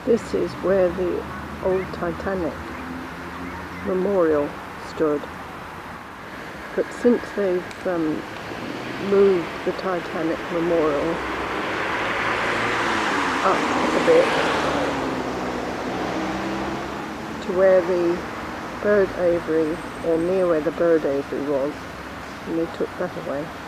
This is where the old Titanic memorial stood, but since they've moved the Titanic memorial up a bit to where the bird aviary, or near where the bird aviary was, and they took that away.